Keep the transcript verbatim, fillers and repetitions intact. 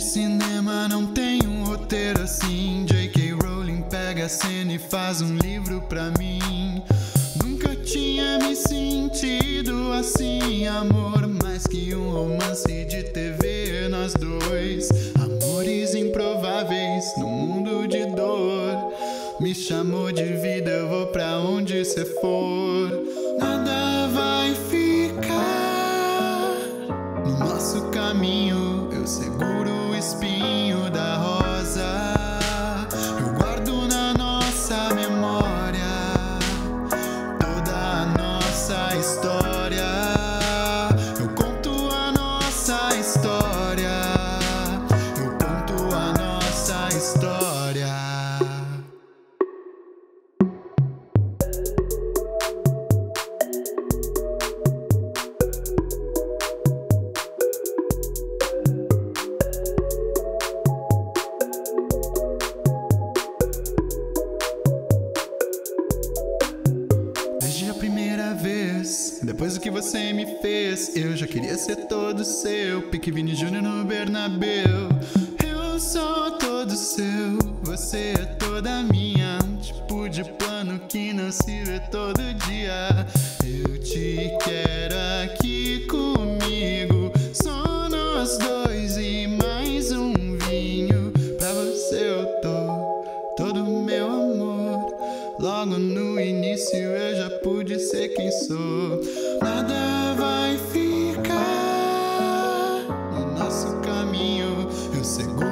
cinema não tem um roteiro assim. J K. Rowling pega a cena e faz um livro pra mim. Nunca tinha me sentido assim. Amor mais que um romance de T V, nós dois. Amores improváveis num mundo de dor. Me chamou de vida, eu vou pra onde cê for. Nada vai ficar no nosso caminho. Eu seguro o espinho da rosa. Eu guardo na nossa memória toda a nossa história. Eu conto a nossa história. Eu conto a nossa história. Depois do que você me fez, eu já queria ser todo seu. Pique Vini Júnior no Bernabéu. Eu sou todo seu, você é toda minha. Um tipo de plano que não se vê todo dia. Eu te quero aqui comigo, só nós dois e mais um vinho. Pra você eu tô todo meu amor. Logo no início eu já pude ser quem sou. Nada vai ficar no nosso caminho. Eu seguro